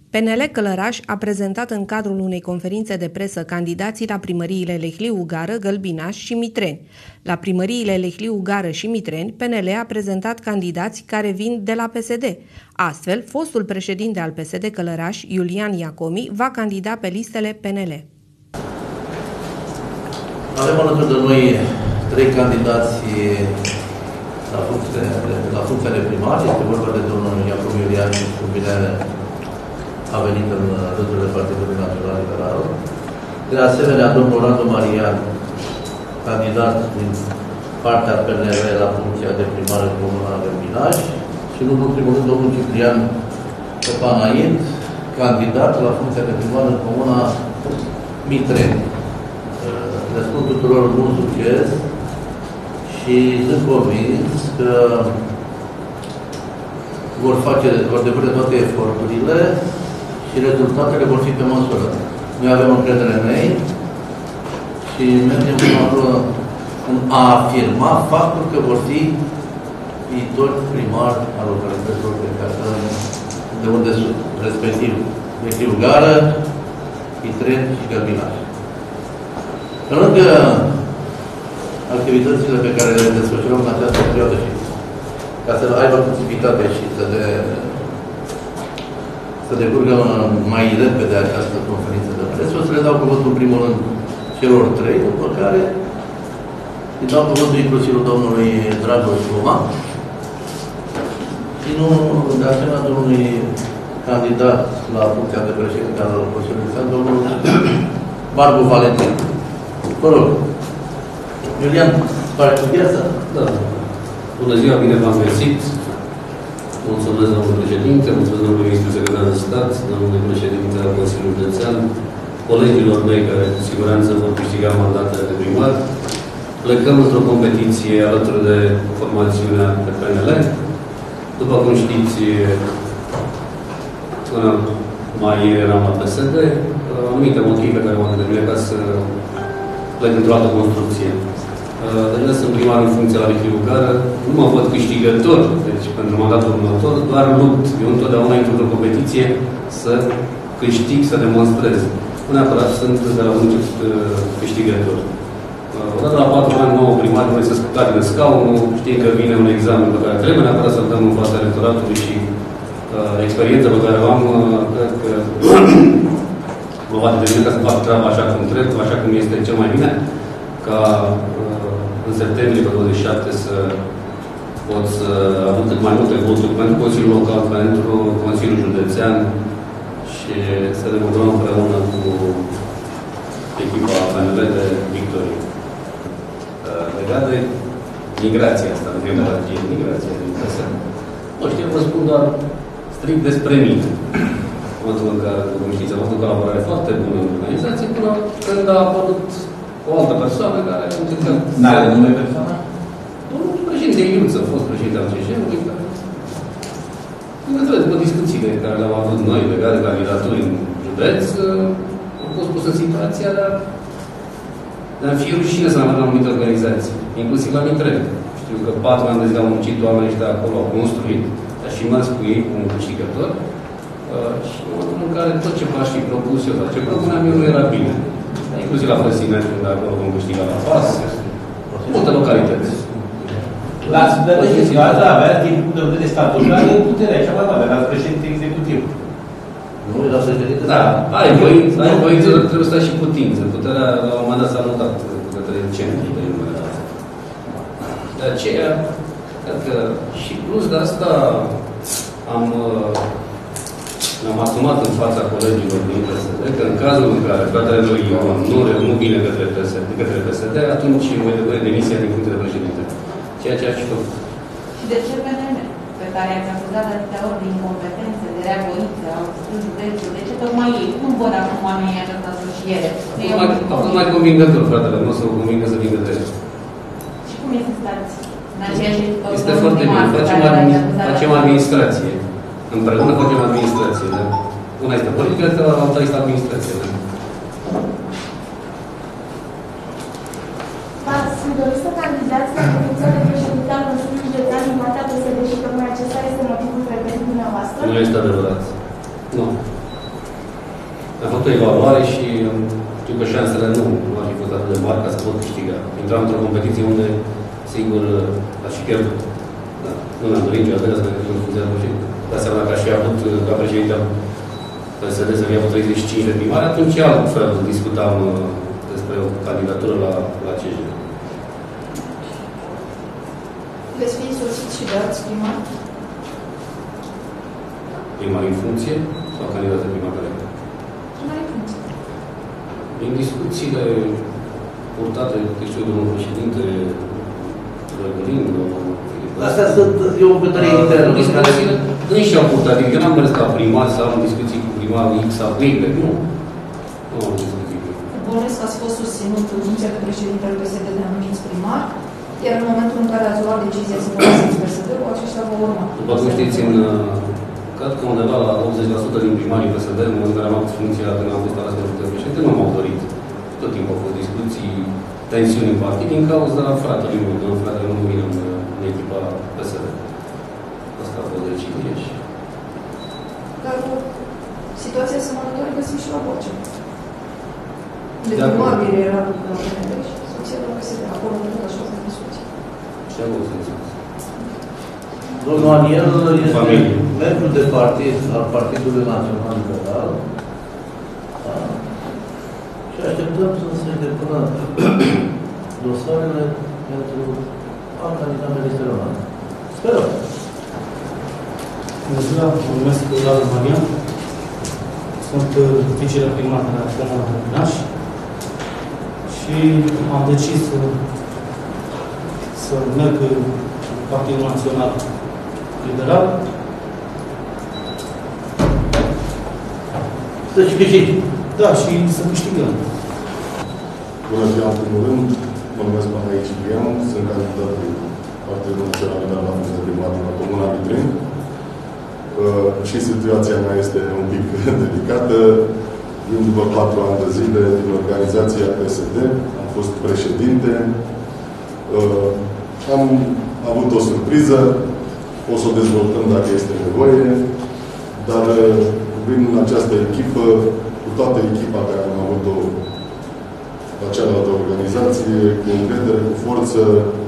PNL Călăraș a prezentat în cadrul unei conferințe de presă candidații la primăriile Lehliu Gară, Gălbinaș și Mitreni. La primăriile Lehliu Gară și Mitreni, PNL a prezentat candidați care vin de la PSD. Astfel, fostul președinte al PSD Călăraș, Iulian Iacomi, va candida pe listele PNL. Avem alături de noi 3 candidați la funcția de primar. Este vorba de domnul Iacomi Iulian, și cu bine a venit în rândurile Partidului Național Liberal. De asemenea, domnul Radu Marian, candidat din partea PNL la funcția de primar în Comuna Gălbinaș. Și nu în ultimul rând, domnul Ciprian Căpanaid, candidat la funcția de primar în Comuna Mitreni. Le spun tuturor mult succes și sunt convins că vor depune toate eforturile și rezultatele vor fi pe măsură. Noi avem încredere în ei și mergem în a afirma faptul că vor fi viitori primari al localităților de unde sunt, respectiv Lehliu Gară, Mitreni și Gălbinaș. Pe lângă activitățile pe care le desfășurăm în această perioadă și ca să aibă posibilitate și să decurgă mai repede această conferință de presă, o să le dau cuvântul în primul rând celor 3, după care îi dau cuvântul inclusiv domnului Dragoș Roma și nu de asemenea domnului candidat la funcția de președinte al Consiliului Stat, domnul Barbu Valentin. Vă rog. Iulian, pare cu viața? Da. Bună ziua, bine v-am găsit. Mulțumesc, domnul președinte, mulțumesc, domnul ministru secretar de stat, domnul președinte al Consiliului Județean, colegilor mei care cu siguranță vor câștiga mandatele de primar. Plecăm într-o competiție alături de formațiunea de PNL. După cum știți, până mai ieri eram la PSD, anumite motive care m-au determinat ca să plec într-o altă construcție. Deja sunt primar în funcția la Lehliu Gară, nu mă văd câștigător, deci pentru mandatul următor, doar lupt. Eu întotdeauna intru într-o competiție să câștig, să demonstrez. Nu neapărat sunt de la un început câștigător. Odată la 4 ani, nouă primar, vrei să scutați de scaunul, știm că vine un examen pe care trebuie neapărat să-l dăm în fața electoratului și experiența pe care o am, cred că mă va determina ca să fac treaba așa cum trebuie, așa cum este cel mai bine, ca în septembrie, pe 27, să pot să aduc cât mai multe voturi pentru Consiliul Local, pentru Consiliul Județean și să ne bucurăm împreună cu echipa PNL de victorie. Legat de migrația asta, de migrația din presă. Nu știu, vă spun doar strict despre mine. În momentul în care, cum știți, am avut o colaborare foarte bună în organizație, până când a apărut o altă persoană care a încercat... N-are nume persoana? Domnul președinte Iuță, a fost președinte al CJ-ului, care... După discuțiile care le-am avut noi legate de candidaturi în județ, am fost pus în situația de a fi rușine să am anumite organizații, inclusiv la Mitreni. Știu că 4 ani de zile au muncit oamenii ăștia acolo, au construit, dar și mers cu ei, cu un câștigător. Și în momentul în care tot ce m-aș fi propus eu, dar ce propuneam eu nu era bine. Inclusiv la Făsiment, unde acolo vom câștiga la pas, multe localități. La situația avea, din punct de vedere statutar, puterea cea mai mare, la președinte executiv. Nu, era președinte? Da, ai voință, trebuie să ai și putință. Puterea, la un moment dat, s-a notat către centru de numele. De aceea, cred că și plus de asta am asumat în fața colegilor din PSD că în cazul în care fratele lui Ion nu vine către PSD, atunci voi depune demisia din funcție de președinte. Ceea ce aș fi făcut. Și de ce PNL, pe care ați acuzat de atâtea ori de incompetențe, de reavoință, au spus județul, de ce tocmai ei? Cum văd acum oamenii această asociere? A fost mai convingător, fratele, nu o să o convingă să vină de aici. Și cum e să stați în aceeași... Este foarte bine. Facem administrație. Împreună facem administrație. Da? Una este politică, alta este administrație. Da? V-ați dorit să candidați la funcția de președinte al Consiliului Județean din partea PSD și tocmai acesta este motivul preferit dumneavoastră? Nu este adevărat. Nu. Am făcut o evaluare și știu că șansele nu ar fi fost atât de mari ca să pot câștiga. Intram într-o competiție unde, sigur, aș fi pierdut. Da. Nu mi-am dorit niciodată să ne funcționează și dați seama că aș fi avut, ca președinte al PSD, să fie avut 35 de primari, atunci altfel discutam despre o candidatură la CJ. Veți fi însoțiți și de alți primari? Primar în funcție sau candidat de primar care? Primar în funcție. În discuțiile purtate, știu, domnul președinte, Răgălin, Astea sunt, e o bătălie internă. Discuțiile înși au purtat. Eu n-am mers ca primar să am discuții cu primarul X sau cu Y. Nu. Nu am discuții cu Y. Bănuiesc că ați fost susținut în funcție de președintele PSD de anumiți primari, iar în momentul în care ați luat decizia să vă lăsați PSD-ul, aceștia vă urma. După cum știți, cred că undeva la 80% din primarii PSD, în momentul în care am avut funcția când am fost ales de președinte, nu m-au dorit. Tot timpul au fost discuții, tensiuni în partid, din cauza fratelui meu, că fratele nu vine în echipa PSD. Asta a fost decizie și... Dar situația asemănătoare găsim și la Borcea. De primarul era la PNL și soția la PSD. Acolo nu tot așa de discuții. Ce am văzut să zic? Domnul Aniel este membru de partid al Partidului Național Liberal. Și așteptăm să se depună dosarele pentru a candida ministerul. Sperăm. Bună ziua, mă numesc Radu Marian. Sunt viceprimar de la Comuna Târgunaș și am decis să merg în Partidul Național Liberal. Să și câștigi. Da, și să câștigăm. Bună ziua, în primul rând, mă numesc Mihai Ciprian, sunt candidat de Partidul Național Liberal la funcție de primar la Comuna Mitrin. Și situația mea este un pic delicată. Vin după 4 ani de zile din organizația PSD, am fost președinte. Am avut o surpriză, o să o dezvoltăm dacă este nevoie, dar vin în această echipă, cu toată echipa care am avut-o la cealaltă organizație, cu încredere, cu forță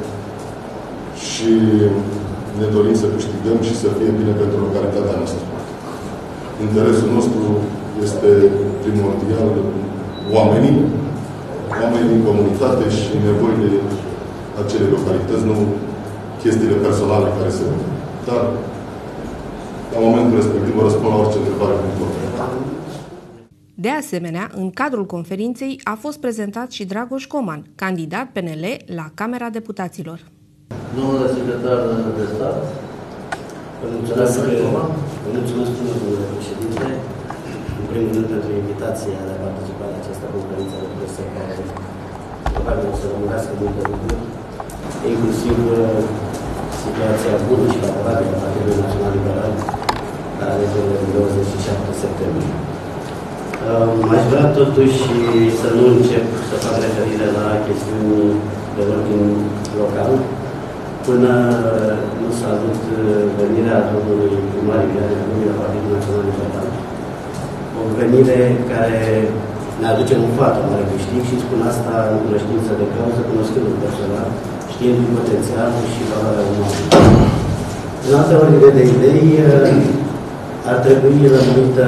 și ne dorim să câștigăm și să fie bine pentru localitatea noastră. Interesul nostru este primordial oamenii din comunitate și nevoile acelei localități, nu chestiile personale care se văd. Dar, la momentul respectiv, vă răspund la orice întrebare viitoare. De asemenea, în cadrul conferinței a fost prezentat și Dragoș Coman, candidat PNL la Camera Deputaților. Domnule secretar de stat, vă mulțumesc, domnule președinte, în primul rând pentru invitația de a participa la această conferință de presă care probabil o să rămânească multe lucruri, inclusiv situația bună și favorabilă a Partidului Național Liberal la alegerile din 27 septembrie. Aș vrea totuși să nu încep să fac referire la chestiuni de ordin local, până nu salut venirea domnului primar Iulian Iancu la Partidul Național Liberal. O venire care ne aduce un foarte mare câștig și spun asta în cunoștință de cauză, cunoscându-l personal, știind potențialul și valoarea umană. În altă ordine de idei, ar trebui lămurită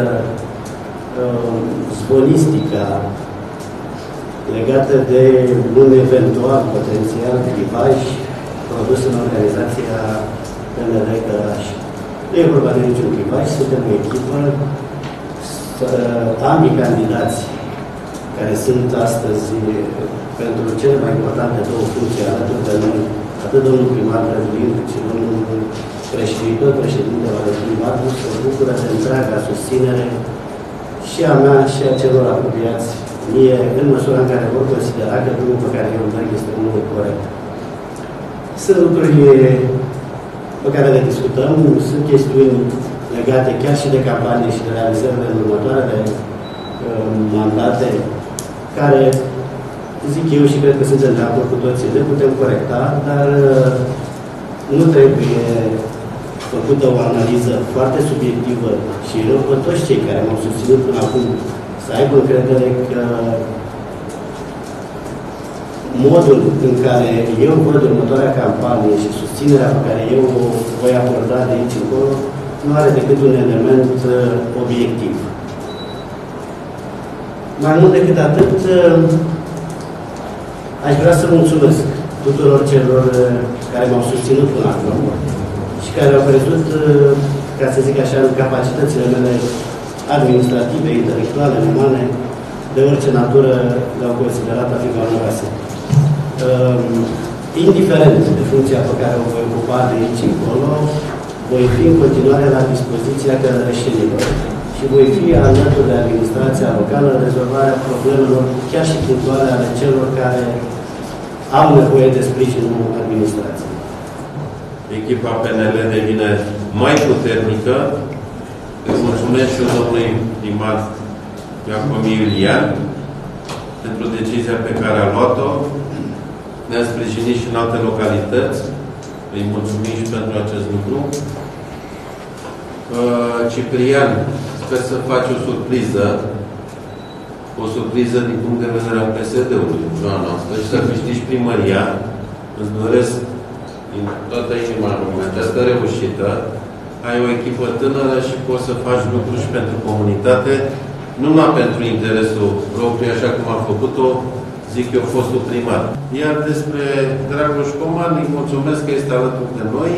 zvonistica legată de un eventual potențial clivaj produs în organizația PNL Căraș. Nu e vorba de niciun clivaj, suntem o echipă, ambii candidați care sunt astăzi pentru cele mai importante două funcții alături de noi, atât domnul primar Răgălin, cât și domnul președinte al primarului, se bucură de întreaga susținere și a mea și a celor apropiați mie, în măsura în care vor considera că drumul pe care eu merg este unul corect. Sunt lucruri pe care le discutăm, sunt chestiuni legate chiar și de campanie și de realizările în următoarele mandate, care, zic eu și cred că suntem de acord cu toții, le putem corecta, dar nu trebuie făcută o analiză foarte subiectivă și rog pe toți cei care m-au susținut până acum să să aibă încredere că modul în care eu văd următoarea campanie și susținerea pe care eu o voi aborda de aici încolo nu are decât un element obiectiv. Mai mult decât atât, aș vrea să mulțumesc tuturor celor care m-au susținut până acum și care au crezut, ca să zic așa, în capacitățile mele administrative, intelectuale, umane, de orice natură le-au considerat a fi valoroase. Indiferent de funcția pe care o voi ocupa de aici încolo, voi fi în continuare la dispoziția călărășenilor și voi fi alături de administrația locală în rezolvarea problemelor chiar și punctuale ale celor care au nevoie de sprijinul administrației. Echipa PNL devine mai puternică. Îți mulțumesc și domnului primar Iacob Iulian pentru decizia pe care a luat-o. Ne-a sprijinit și în alte localități. Îi mulțumim și pentru acest lucru. Ciprian, sper să faci o surpriză din punct de vedere al PSD-ului, joana noastră, și să câștigi primăria. Îți doresc din toată inima această reușită. Ai o echipă tânără și poți să faci lucruri și pentru comunitate, nu numai pentru interesul propriu, așa cum a făcut-o, zic eu, fostul primar. Iar despre Dragoș Coman, îi mulțumesc că este alături de noi.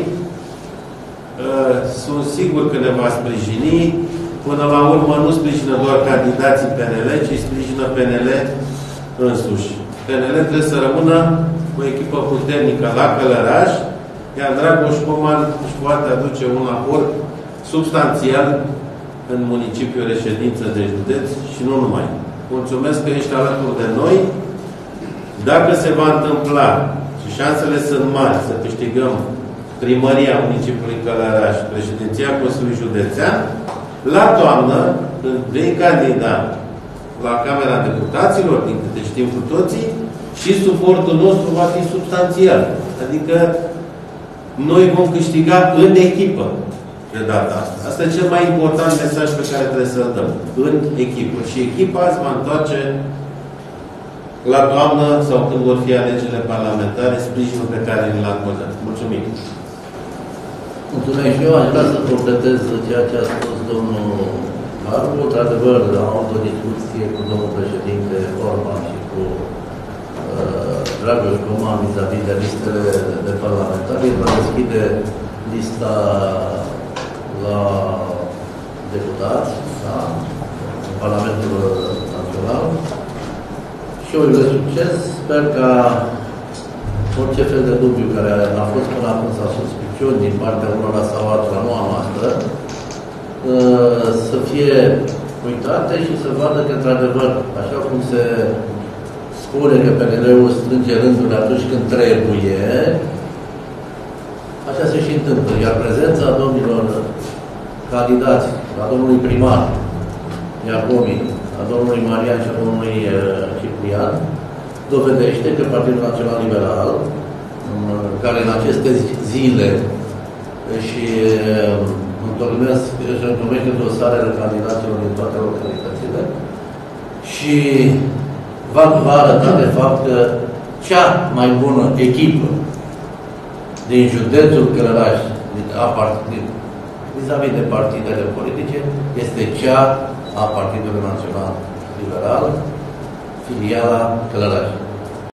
Sunt sigur că ne va sprijini. Până la urmă nu sprijină doar candidații PNL, ci sprijină PNL însuși. PNL trebuie să rămână o echipă puternică la Călăraș, iar Dragoș Coman își poate aduce un aport substanțial în municipiul reședință de județ și nu numai. Mulțumesc că ești alături de noi. Dacă se va întâmpla și șansele sunt mari să câștigăm primăria municipiului Călăraș, președinția Consiliului Județean, la toamnă, când vei candida la Camera Deputaților, din câte știm cu toții, și suportul nostru va fi substanțial. Adică noi vom câștiga în echipă de data asta. Asta e cel mai important mesaj pe care trebuie să-l dăm. În echipă. Și echipa se va întoarce la toamnă sau când vor fi alegerile parlamentare, sprijinul pe care îl acordăm. Mulțumim! Mulțumesc și eu. Aș vrea să completez ceea ce a spus domnul Maru. Într-adevăr, am avut o discuție cu domnul președinte Orban și cu Dragoș Coman vis-a-vis de listele de parlamentari. El va deschide lista la deputați, da, în Parlamentul Național. Și eu îi succes. Sper ca orice fel de dubiu care a fost până acum sau suspiciuni din partea unora sau altora, nu a noastră, să fie uitate și să vadă că, într-adevăr, așa cum se spune că PNL-ul strânge rândurile atunci când trebuie, așa se și întâmplă. Iar prezența domnilor candidați, a domnului primar Iacobi, a domnului Marian și a domnului Ciprian, dovedește că Partidul Național Liberal, care în aceste zile își întocmește dosarele candidaților din toate localitățile și va arăta de fapt că cea mai bună echipă din județul Călăraș, vis-a-vis de partidele politice, este cea a Partidului Național Liberal, filiala Călăraș.